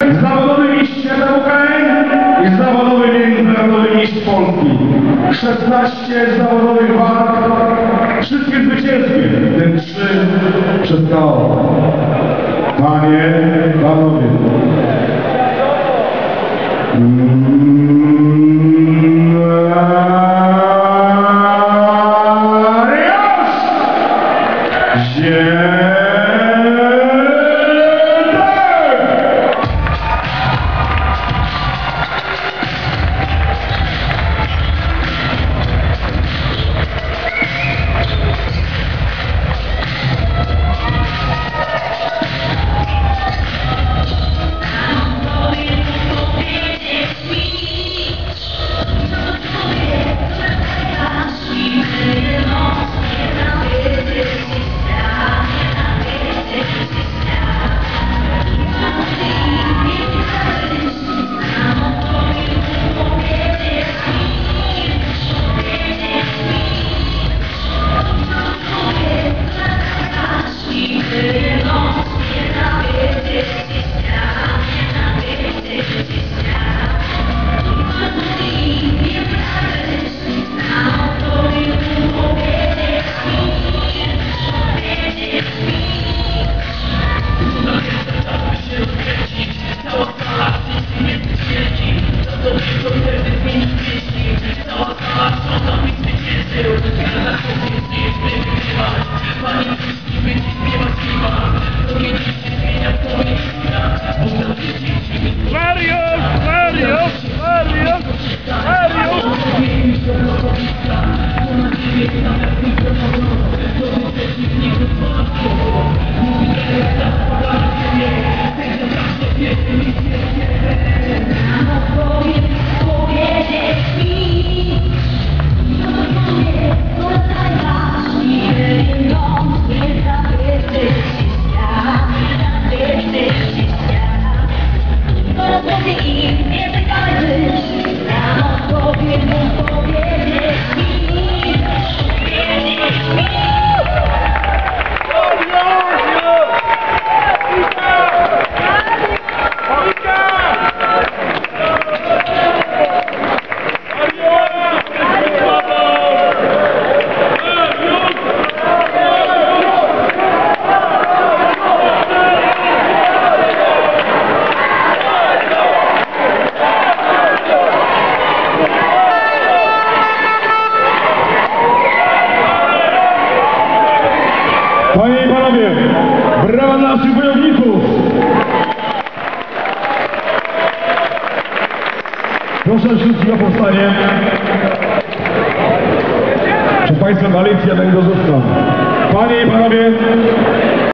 Zawodowy mistrz świata UKN i zawodowy międzynarodowy mistrz Polski. 16 zawodowych walk, wszystkie zwycięskie, w tym 3 przed KO. Panie, panowie. Panie i panowie, brawa dla naszych wojowników! Proszę wszystkich o powstanie. Przed państwem Alicja Węgorzówka. Panie i panowie,